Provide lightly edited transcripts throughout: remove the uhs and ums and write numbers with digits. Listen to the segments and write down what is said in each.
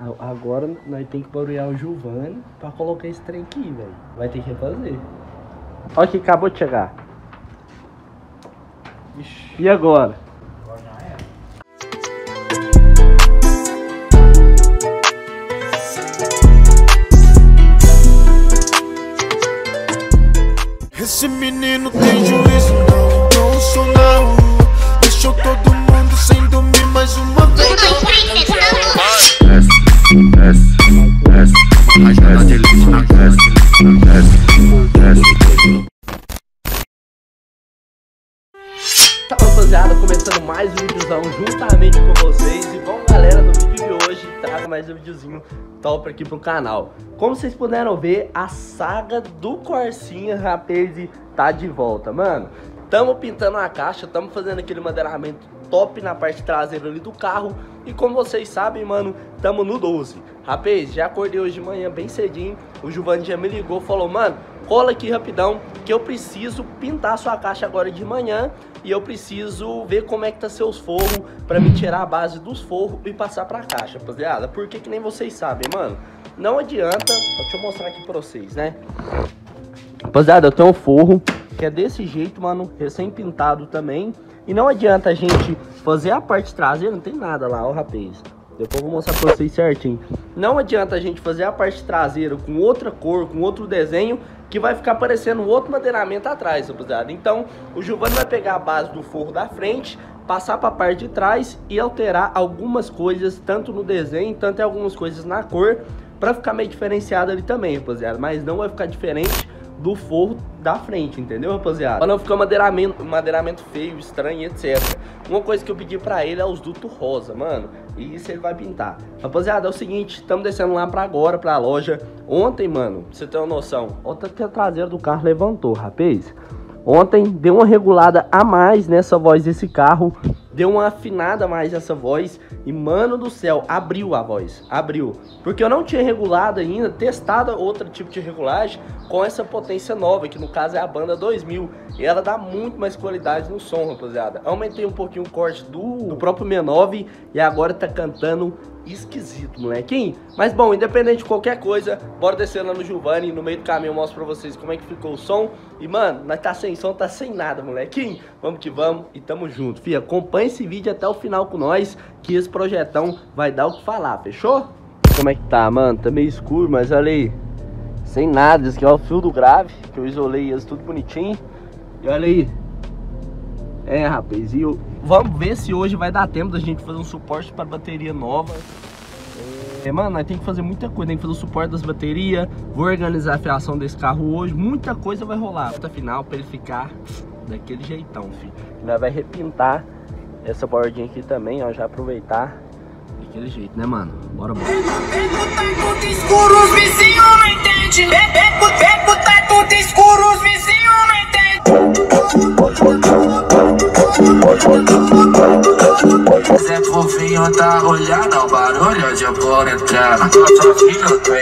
Agora nós tem que barulhar o Giovanni pra colocar esse trem aqui, velho. Vai ter que refazer. Olha que acabou de chegar. Ixi. E agora? Agora já é. Esse menino tem juízo, não sou na rua. Deixou todo mundo sem dormir mais uma vez. Tá, rapaziada, começando mais um videozão juntamente com vocês. E bom, galera, no vídeo de hoje trago mais um videozinho top aqui pro canal. Como vocês puderam ver, a saga do Corsinha, rapaz, tá de volta, mano. Tamo pintando a caixa, tamo fazendo aquele madeiramento top na parte traseira ali do carro. E como vocês sabem, mano, tamo no 12. Rapaz, já acordei hoje de manhã bem cedinho. O Giovanni já me ligou, falou, mano, cola aqui rapidão que eu preciso pintar sua caixa agora de manhã. E eu preciso ver como é que tá seus forros pra me tirar a base dos forros e passar pra caixa, rapaziada. Porque que nem vocês sabem, mano, não adianta. Deixa eu mostrar aqui pra vocês, né? Rapaziada, eu tenho um forro que é desse jeito, mano, recém-pintado também. E não adianta a gente fazer a parte traseira, não tem nada lá, ó, rapaz. Depois eu vou mostrar pra vocês certinho. Não adianta a gente fazer a parte traseira com outra cor, com outro desenho, que vai ficar parecendo outro madeiramento atrás, rapaziada. Então, o Giovanni vai pegar a base do forro da frente, passar pra parte de trás e alterar algumas coisas, tanto no desenho, tanto em algumas coisas na cor, pra ficar meio diferenciado ali também, rapaziada. Mas não vai ficar diferente do forro da frente, entendeu, rapaziada? Pra não ficar madeiramento feio, estranho, etc. Uma coisa que eu pedi pra ele é os dutos rosa, mano. E isso ele vai pintar. Rapaziada, é o seguinte, estamos descendo lá pra agora, pra loja. Ontem, mano, pra você ter uma noção, ontem que a traseira do carro levantou, rapaz. Ontem deu uma regulada a mais nessa voz desse carro. Deu uma afinada a mais nessa voz. E, mano do céu, abriu a voz. Abriu. Porque eu não tinha regulado ainda, testado outro tipo de regulagem com essa potência nova, que no caso é a banda 2000. E ela dá muito mais qualidade no som, rapaziada. Aumentei um pouquinho o corte do próprio 69 e agora tá cantando esquisito, molequinho. Mas bom, independente de qualquer coisa, bora descer lá no Giovanni. No meio do caminho eu mostro pra vocês como é que ficou o som. E mano, nós tá sem som, tá sem nada, molequinho. Vamos que vamos e tamo junto, fia. Acompanha esse vídeo até o final com nós, que esse projetão vai dar o que falar, fechou? Como é que tá, mano? Tá meio escuro, mas olha aí, sem nada. Esse aqui é o fio do grave, que eu isolei eles tudo bonitinho. E olha aí. É, rapaz, e vamos ver se hoje vai dar tempo da gente fazer um suporte para bateria nova. Mano, nós tem que fazer muita coisa. Tem que fazer o suporte das baterias. Vou organizar a fiação desse carro hoje. Muita coisa vai rolar. Até final para ele ficar daquele jeitão, filho. Nós vai repintar essa bordinha aqui também, ó. Já aproveitar daquele jeito, né, mano? Bora, bora. Tudo escuro, os vizinhos não entendem. Tudo escuro, os vizinhos não entendem. Zé Fofinho tá olhando o barulho de por entrar. Só filho do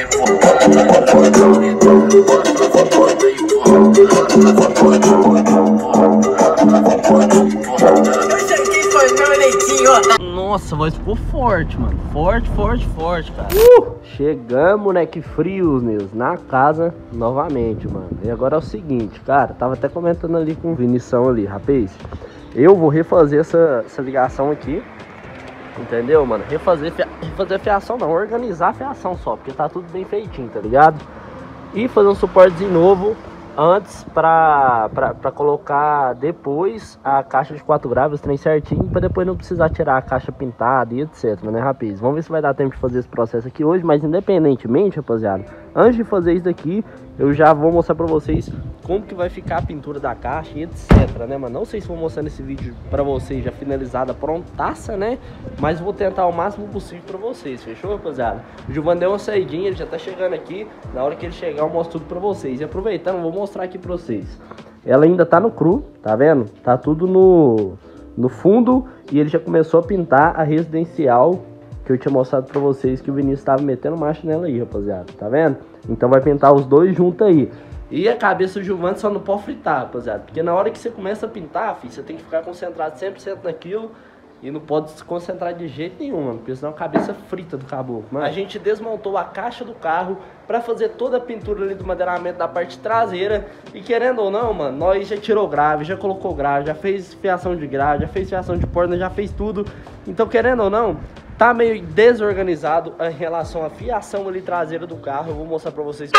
Nossa, a voz ficou forte, mano. Forte, cara. Chegamos, né, que frios, meus, na casa novamente, mano. E agora é o seguinte, cara, tava até comentando ali com o Vinição ali, rapaz. Eu vou refazer essa ligação aqui, entendeu, mano? Refazer a fiação não, organizar a fiação só, porque tá tudo bem feitinho, tá ligado? E fazer um suportezinho novo antes pra colocar depois a caixa de 4 graves, trem certinho, pra depois não precisar tirar a caixa pintada e etc, né, rapaz? Vamos ver se vai dar tempo de fazer esse processo aqui hoje, mas independentemente, rapaziada, antes de fazer isso daqui, eu já vou mostrar pra vocês como que vai ficar a pintura da caixa e etc, né, mano? Não sei se vou mostrar nesse vídeo pra vocês já finalizada, prontaça, né? Mas vou tentar o máximo possível pra vocês, fechou, rapaziada? O Giovanni deu uma saidinha, ele já tá chegando aqui. Na hora que ele chegar eu mostro tudo pra vocês. E aproveitando, vou mostrar aqui pra vocês. Ela ainda tá no cru, tá vendo? Tá tudo no fundo. E ele já começou a pintar a residencial que eu tinha mostrado pra vocês, que o Vinícius tava metendo marcha nela aí, rapaziada. Tá vendo? Então vai pintar os dois juntos aí. E a cabeça do Giovanni só não pode fritar, rapaziada. Porque na hora que você começa a pintar, filho, você tem que ficar concentrado 100% naquilo. E não pode se concentrar de jeito nenhum, mano, porque senão a cabeça frita do caboclo, mano. A gente desmontou a caixa do carro pra fazer toda a pintura ali do madeiramento da parte traseira. E querendo ou não, mano, nós já tirou grave, já colocou grave, já fez fiação de grave, já fez fiação de porta, já fez tudo. Então, querendo ou não, tá meio desorganizado em relação à fiação ali traseira do carro. Eu vou mostrar pra vocês.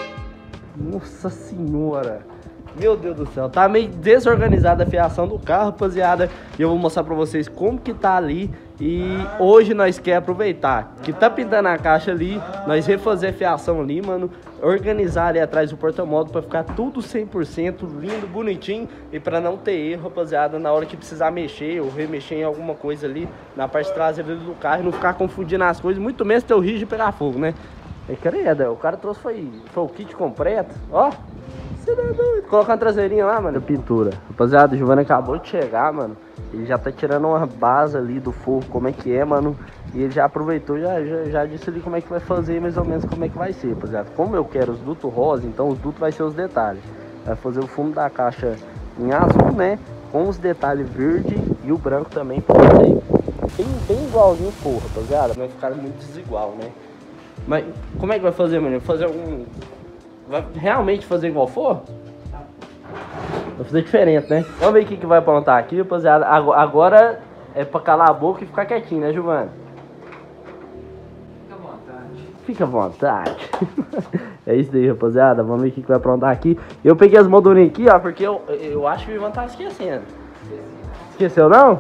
Nossa senhora! Meu Deus do céu, tá meio desorganizada a fiação do carro, rapaziada. E eu vou mostrar pra vocês como que tá ali. E hoje nós quer aproveitar que tá pintando a caixa ali, nós refazer a fiação ali, mano. Organizar ali atrás do porta-modo pra ficar tudo 100% lindo, bonitinho. E pra não ter erro, rapaziada, na hora que precisar mexer ou remexer em alguma coisa ali na parte traseira do carro e não ficar confundindo as coisas. Muito menos ter o risco de pegar fogo, né? É credo, o cara trouxe foi o kit completo, ó. Colocar uma traseirinha lá, mano, pintura. Rapaziada, o Giovanni acabou de chegar, mano. Ele já tá tirando uma base ali do forro, como é que é, mano. E ele já aproveitou, já disse ali como é que vai fazer, mais ou menos como é que vai ser, rapaziada. Como eu quero os dutos rosa, então os dutos vai ser os detalhes. Vai fazer o fundo da caixa em azul, né, com os detalhes verde e o branco também, pra fazer bem igualzinho o forro, rapaziada. Vai ficar muito desigual, né. Mas como é que vai fazer, mano? Vai fazer algum... Vai realmente fazer igual for? Vai fazer diferente, né? Vamos ver o que vai aprontar aqui, rapaziada. Agora é pra calar a boca e ficar quietinho, né, Giovanni? Fica à vontade. Fica à vontade. É isso daí, rapaziada. Vamos ver o que vai aprontar aqui. Eu peguei as moldurinhas aqui, ó, porque eu acho que o Ivan tá esquecendo. Esqueceu, não?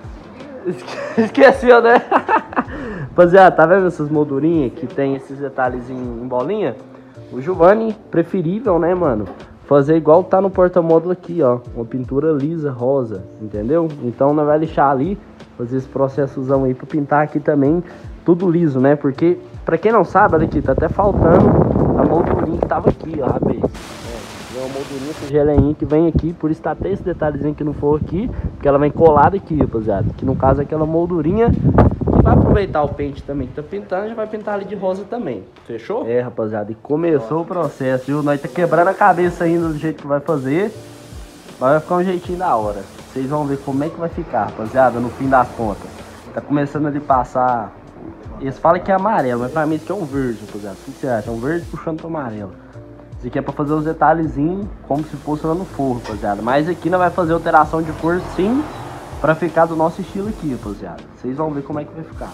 Esqueceu, né? Rapaziada, tá vendo essas moldurinhas que tem esses detalhes em bolinha? O Giovanni, preferível, né, mano? Fazer igual tá no porta-módulo aqui, ó. Uma pintura lisa, rosa, entendeu? Então nós vai deixar ali, fazer esse processozão aí pra pintar aqui também, tudo liso, né? Porque, pra quem não sabe, olha aqui, tá até faltando a moldurinha que tava aqui, ó, rapaz. É uma moldurinha, essa geleinha que vem aqui, por isso tá até esse detalhezinho que não for aqui, porque ela vem colada aqui, rapaziada. Que no caso é aquela moldurinha. Vai aproveitar o pente também que tá pintando, já vai pintar ali de rosa também. Fechou? É, rapaziada, e começou o processo, viu? Nós tá quebrando a cabeça ainda do jeito que vai fazer. Mas vai ficar um jeitinho da hora. Vocês vão ver como é que vai ficar, rapaziada, no fim das contas. Tá começando ali passar... Eles falam que é amarelo, mas pra mim isso aqui é um verde, rapaziada. O que você acha? É um verde puxando pro amarelo. Isso aqui é pra fazer os detalhezinhos como se fosse lá no forro, rapaziada. Mas aqui nós vai fazer alteração de cor sim, pra ficar do nosso estilo aqui, rapaziada. Vocês vão ver como é que vai ficar.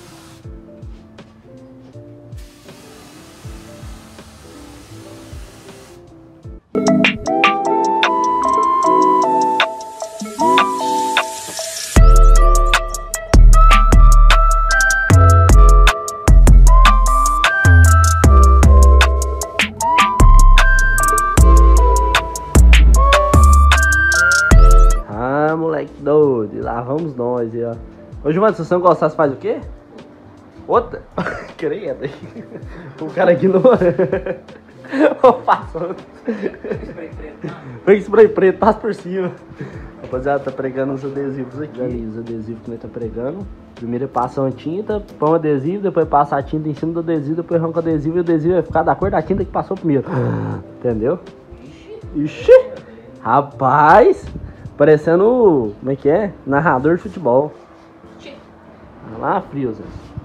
Moleque doido, e lá vamos nós, ó. Ô Giovanni, se você não gostar, você faz o quê? Outra? Credo aí. O cara aqui não... Ô, passando. Vem spray preto, passa por cima. Rapaziada, tá pregando os adesivos aqui. Ali, os adesivos que nós tá pregando. Primeiro passa uma tinta, põe um adesivo, depois passa a tinta em cima do adesivo, depois arranca o adesivo e o adesivo vai ficar da cor da tinta que passou primeiro. Entendeu? Ixi! Rapaz! Parecendo, como é que é? Narrador de futebol. Olha lá, Friusa.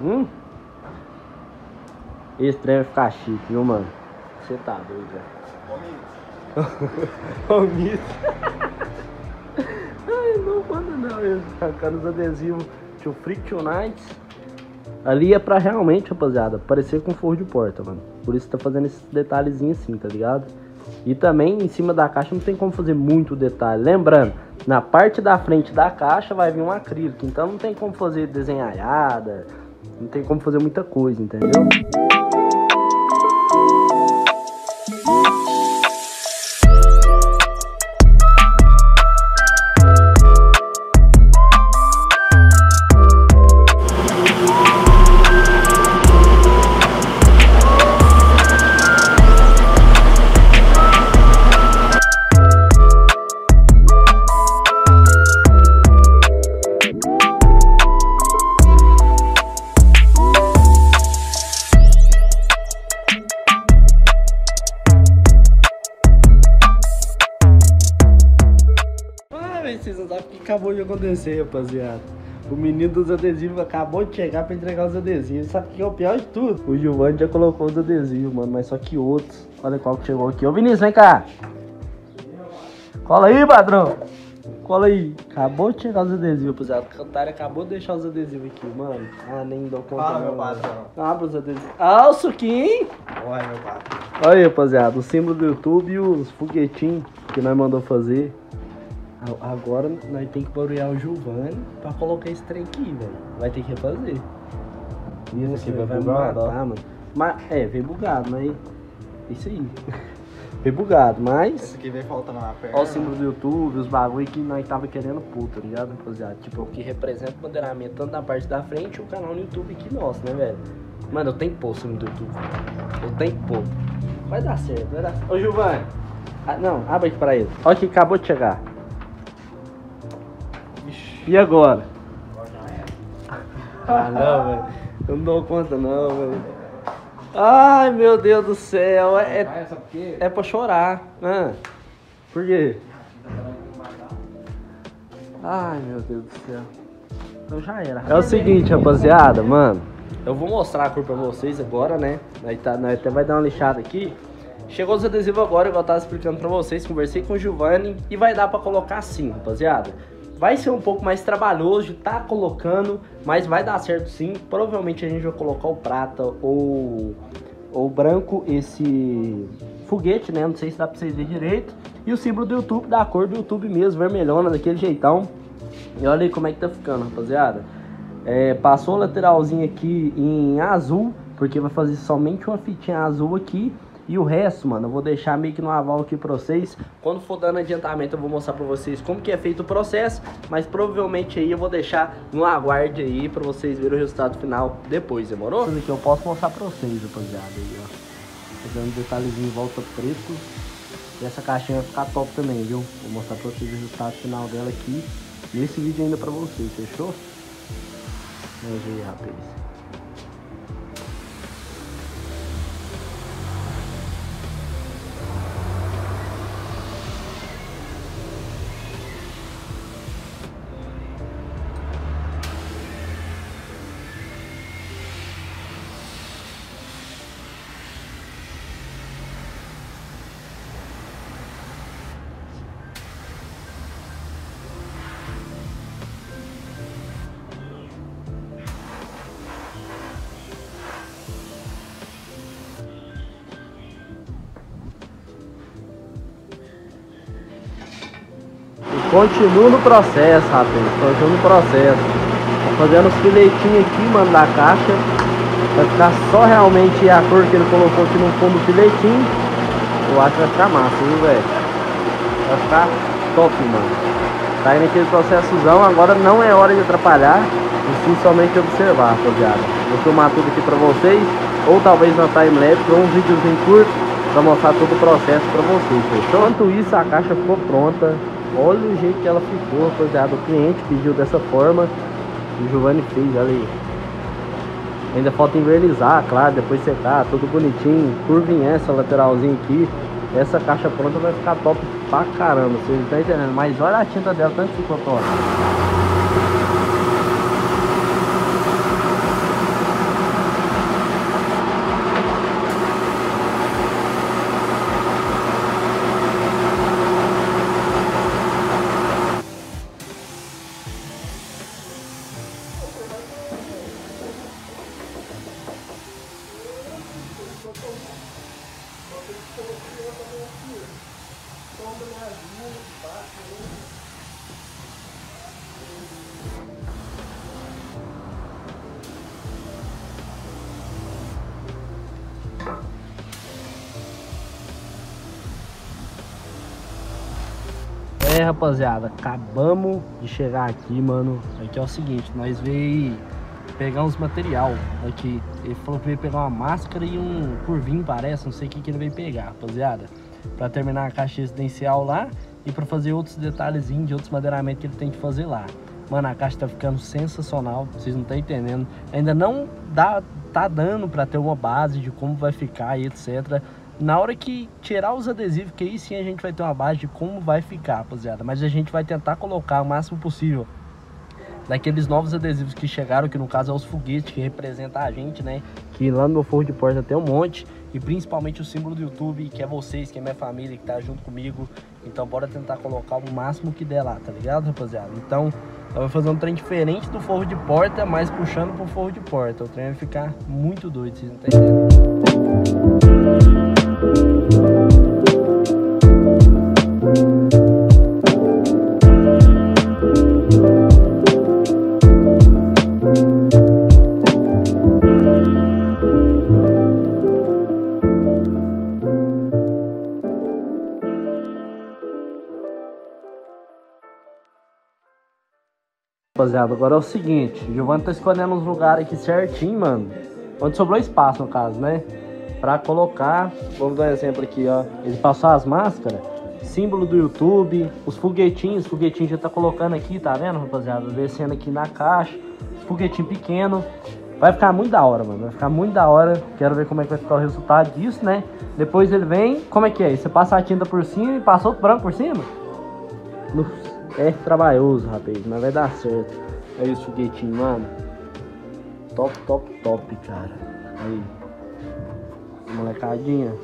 Esse trem vai ficar chique, viu, mano? Você tá doido, velho. Ô, mito. Ai, não manda não. Eu arrancando os adesivos. Tio Freak Tonight. Ali é pra realmente, rapaziada, parecer com forro de porta, mano. Por isso tá fazendo esses detalhezinhos assim, tá ligado? E também em cima da caixa não tem como fazer muito detalhe. Lembrando, na parte da frente da caixa vai vir um acrílico. Então não tem como fazer desenhada. Não tem como fazer muita coisa, entendeu? Vocês não sabem o que acabou de acontecer, rapaziada. O menino dos adesivos acabou de chegar pra entregar os adesivos. Sabe o que é o pior de tudo? O Giovanni já colocou os adesivos, mano, mas só que outros. Olha qual que chegou aqui. Ô Vinícius, vem cá. Cola aí, padrão. Cola aí. Acabou de chegar os adesivos, rapaziada. O Cantário acabou de deixar os adesivos aqui, mano. Ah, nem dou conta. Fala, não, meu patrão. Abre os adesivos. Ah, o suquinho. Olha, meu patrão. Olha aí, rapaziada. O símbolo do YouTube e os foguetinhos que nós mandou fazer. Agora nós tem que barulhar o Giovanni pra colocar esse trem aqui, velho. Vai ter que refazer. Isso aqui vai bugado, ó. mano. Mas, veio bugado, mas... Isso aí. Veio bugado, mas... Esse aqui veio faltando na perna. Olha o símbolo do YouTube, os bagulho que nós tava querendo pôr, tá ligado, rapaziada? Tipo, o que representa o bandeiramento tanto na parte da frente e o canal no YouTube aqui nosso, né, velho? Mano, eu tenho que pôr o símbolo do YouTube. Eu tenho que pôr. Vai dar certo, vai dar certo. Ô, Giovanni. Não, abre aqui pra ele. Olha que acabou de chegar. E agora? Ah, não, velho. Eu não dou conta, não, velho. Ai, meu Deus do céu. É pra chorar. Por quê? Ai, meu Deus do céu. Então já era. É o seguinte, rapaziada, mano. Eu vou mostrar a cor pra vocês agora, né? Nós até vai dar uma lixada aqui. Chegou os adesivos agora, igual eu tava explicando pra vocês. Conversei com o Giovanni e vai dar pra colocar assim, rapaziada. Vai ser um pouco mais trabalhoso de estar colocando, mas vai dar certo sim. Provavelmente a gente vai colocar o prata ou o branco, esse foguete, né? Não sei se dá pra vocês verem direito. E o símbolo do YouTube, da cor do YouTube mesmo, vermelhona, daquele jeitão. E olha aí como é que tá ficando, rapaziada. Passou a lateralzinha aqui em azul, porque vai fazer somente uma fitinha azul aqui. E o resto, mano, eu vou deixar meio que no aval aqui pra vocês. Quando for dando adiantamento eu vou mostrar pra vocês como que é feito o processo. Mas provavelmente aí eu vou deixar no aguarde aí pra vocês verem o resultado final depois, demorou? Isso aqui eu posso mostrar pra vocês, rapaziada, aí, ó. Pegando um detalhezinho em volta preto. E essa caixinha vai ficar top também, viu? Vou mostrar pra vocês o resultado final dela aqui nesse vídeo ainda pra vocês, fechou? Veja aí, rapaz. Continuo no processo, rapaz. Continuo no processo. Tô fazendo os filetinhos aqui, mano, da caixa. Vai ficar só realmente a cor que ele colocou aqui no fundo do filetinho. Eu acho que vai ficar massa, viu, velho? Vai ficar top, mano. Tá indo aquele processozão. Agora não é hora de atrapalhar. E sim somente observar, rapaziada. Vou filmar tudo aqui pra vocês. Ou talvez na timelapse ou um videozinho curto pra mostrar todo o processo pra vocês, fechou? Enquanto isso, a caixa ficou pronta. Olha o jeito que ela ficou, rapaziada. O cliente pediu dessa forma. O Giovanni fez, olha aí. Ainda falta invernizar, claro, depois secar, tudo bonitinho. Curvinha essa lateralzinha aqui. Essa caixa pronta vai ficar top pra caramba, vocês estão entendendo. Mas olha a tinta dela, tanto ficou top. Rapaziada, acabamos de chegar aqui, mano. Aqui é o seguinte, nós veio pegar uns material aqui. Ele falou que veio pegar uma máscara e um curvinho, parece, não sei o que ele veio pegar, rapaziada, pra terminar a caixa residencial lá e pra fazer outros detalhezinhos de outros madeiramentos que ele tem que fazer lá. Mano, a caixa tá ficando sensacional, vocês não estão entendendo. Ainda não tá dando pra ter uma base de como vai ficar e etc. Na hora que tirar os adesivos, que aí sim a gente vai ter uma base de como vai ficar, rapaziada. Mas a gente vai tentar colocar o máximo possível daqueles novos adesivos que chegaram, que no caso é os foguetes, que representa a gente, né? Que lá no meu forro de porta tem um monte. E principalmente o símbolo do YouTube, que é vocês, que é minha família, que tá junto comigo. Então bora tentar colocar o máximo que der lá, tá ligado, rapaziada? Então eu vou fazer um trem diferente do forro de porta, mas puxando pro forro de porta. O trem vai ficar muito doido, vocês não estão entendendo. Rapaziada, agora é o seguinte, o Giovanni tá escolhendo uns lugares aqui certinho, mano, onde sobrou espaço, no caso, né, pra colocar. Vamos dar um exemplo aqui, ó. Ele passou as máscaras, símbolo do YouTube, os foguetinhos já tá colocando aqui, tá vendo, rapaziada? Descendo aqui na caixa, os foguetinhos pequenos. Vai ficar muito da hora, mano, vai ficar muito da hora. Quero ver como é que vai ficar o resultado disso, né. Depois ele vem, como é que é? Você passa a tinta por cima e passa outro branco por cima? É trabalhoso, rapaz, mas vai dar certo. Aí os foguetinhos, mano. Top, cara. Aí. Molecadinha.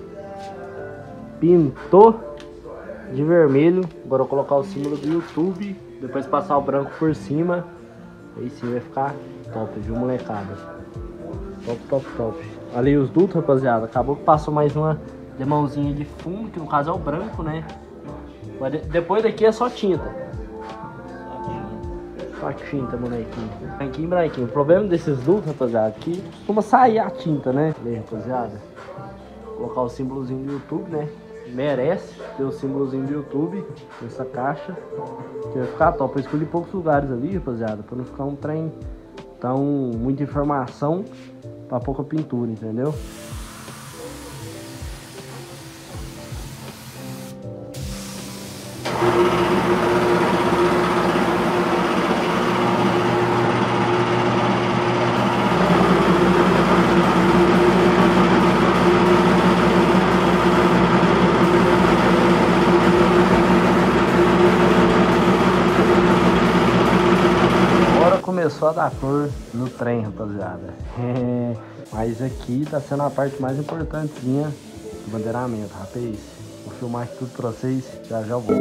Pintou de vermelho. Agora eu vou colocar o símbolo do YouTube. Depois passar o branco por cima. Aí sim vai ficar top, viu, molecada? Top. Ali os dutos, rapaziada. Acabou que passou mais uma limãozinha de fundo, que no caso é o branco, né? Depois daqui é só tinta. Só tinta, molequinho. Branquinho. O problema desses dutos, rapaziada, que costuma sair a tinta, né? Aí, rapaziada. Vou colocar o símbolozinho do YouTube, né? Merece ter o símbolozinho do YouTube nessa caixa. Que vai ficar top. Eu escolhi poucos lugares ali, rapaziada, pra não ficar um trem tão muita informação pra pouca pintura, entendeu? Começou a dar cor no trem, rapaziada. Mas aqui tá sendo a parte mais importantezinha do bandeiramento, rapaz. Vou filmar aqui tudo pra vocês, já eu volto.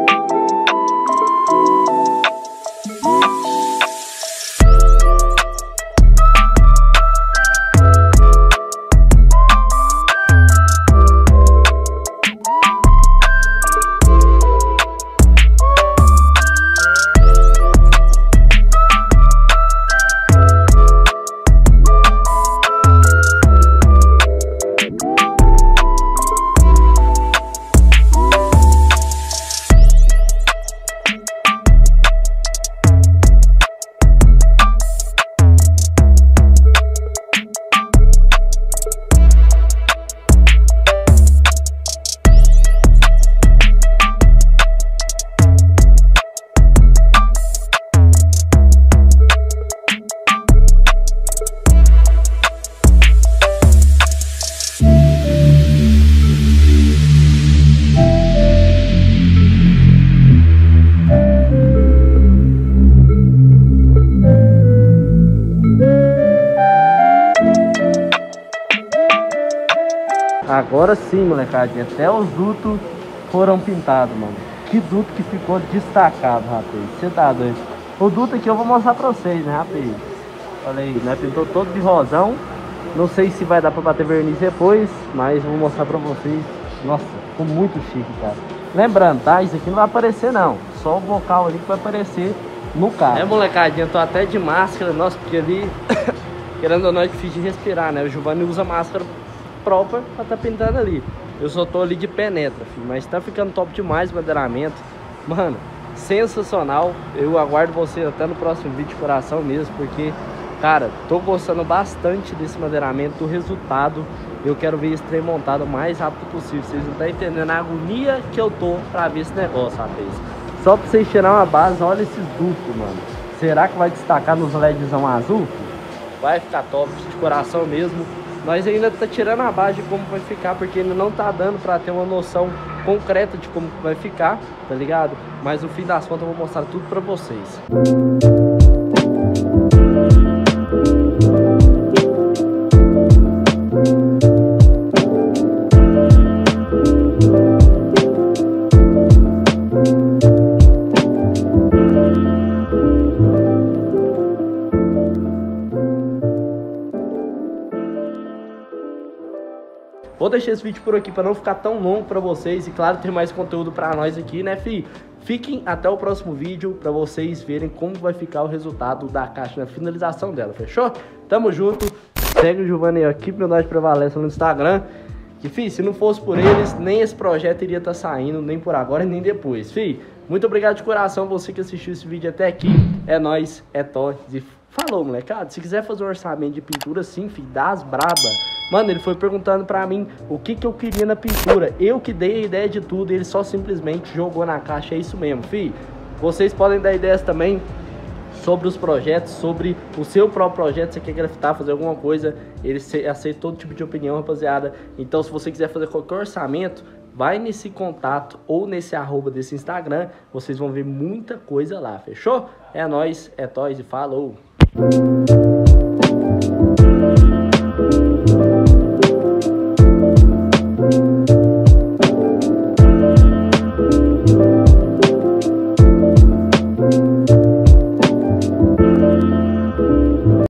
Agora sim, molecadinha, até os dutos foram pintados, mano. Que duto que ficou destacado, rapaz. Você tá doido? O duto aqui eu vou mostrar pra vocês, né, rapaz? Olha aí, né? Pintou todo de rosão. Não sei se vai dar pra bater verniz depois, mas vou mostrar pra vocês. Nossa, ficou muito chique, cara. Lembrando, tá? Isso aqui não vai aparecer, não. Só o bocal ali que vai aparecer no carro. É, molecadinha, tô até de máscara. Nossa, porque ali, querendo ou não, é difícil de respirar, né? O Giovanni usa máscara própria pra tá pintando ali. Eu só tô ali de penetra, filho. Mas tá ficando top demais o bandeiramento. Mano, sensacional. Eu aguardo você até no próximo vídeo de coração mesmo, porque, cara, tô gostando bastante desse bandeiramento, do resultado. Eu quero ver esse trem montado o mais rápido possível. Vocês não estão entendendo a agonia que eu tô pra ver esse negócio, rapaz. Só pra vocês tirar uma base, olha esses dutos, mano. Será que vai destacar nos LEDzão azul? Vai ficar top, de coração mesmo. Nós ainda tá tirando a base de como vai ficar, porque ainda não tá dando pra ter uma noção concreta de como vai ficar, tá ligado? Mas no fim das contas eu vou mostrar tudo pra vocês. Vou deixar esse vídeo por aqui para não ficar tão longo para vocês e, claro, ter mais conteúdo para nós aqui, né, fi? Fiquem até o próximo vídeo para vocês verem como vai ficar o resultado da caixa na finalização dela, fechou? Tamo junto. Segue o Giovanni aqui, Humildade Prevalência, no Instagram. Que, fi, se não fosse por eles, nem esse projeto iria estar saindo, nem por agora, nem depois, fi. Muito obrigado de coração, você que assistiu esse vídeo até aqui. É nóis, é toys e falou, molecada. Se quiser fazer um orçamento de pintura, sim, fi, das braba. Mano, ele foi perguntando pra mim o que eu queria na pintura. Eu que dei a ideia de tudo, ele só simplesmente jogou na caixa, é isso mesmo, fi. Vocês podem dar ideias também sobre os projetos, sobre o seu próprio projeto, você quer grafitar, fazer alguma coisa, ele aceita todo tipo de opinião, rapaziada. Então, se você quiser fazer qualquer orçamento, vai nesse contato ou nesse arroba desse Instagram, vocês vão ver muita coisa lá, fechou? É nóis, é toys e falou!